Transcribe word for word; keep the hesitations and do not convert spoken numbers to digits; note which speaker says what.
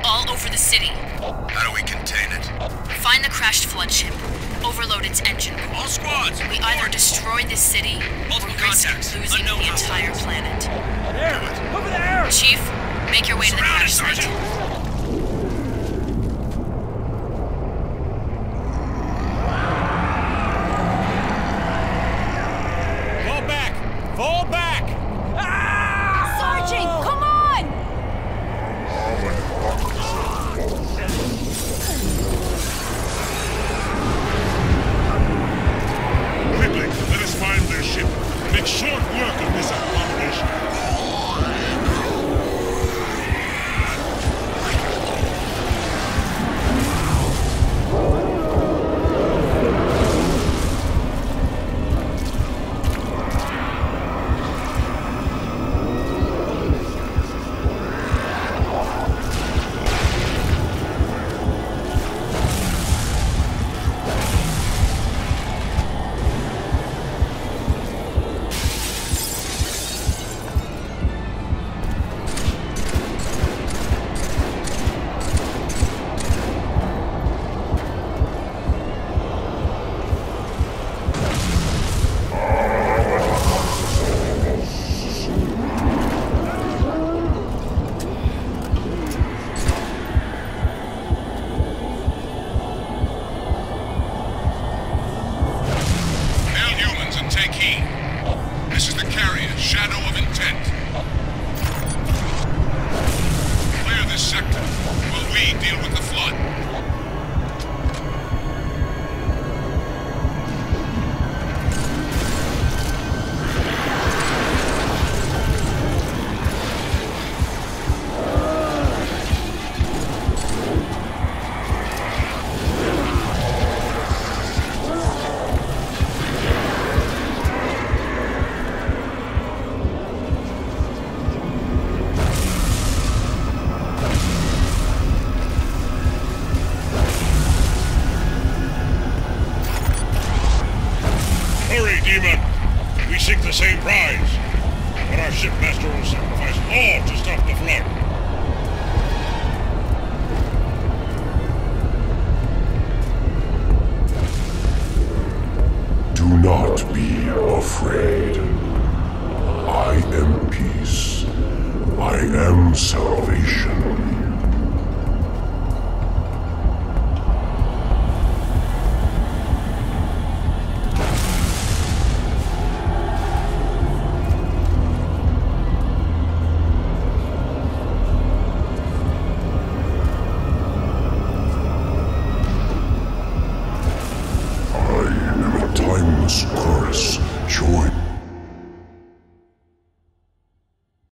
Speaker 1: all over the city.
Speaker 2: How do we contain it?
Speaker 1: Find the crashed flood ship. Overload its engine.
Speaker 2: All squads!
Speaker 1: We either destroy this city
Speaker 2: Multiple
Speaker 1: or risk
Speaker 2: contacts.
Speaker 1: losing
Speaker 2: Unknown
Speaker 1: the entire planet.
Speaker 3: There! Over there!
Speaker 1: Chief, make your way to the
Speaker 2: Surround
Speaker 1: crash
Speaker 2: us,
Speaker 1: site.
Speaker 2: Sergeant!
Speaker 3: Fall back! Fall back! Ah!
Speaker 4: Sergeant, come on!
Speaker 5: Quickly, let us find their ship. Make short work of this abomination. The same prize, but our shipmaster will sacrifice all to stop the flood.
Speaker 6: Do not be afraid. I am peace. I am salvation.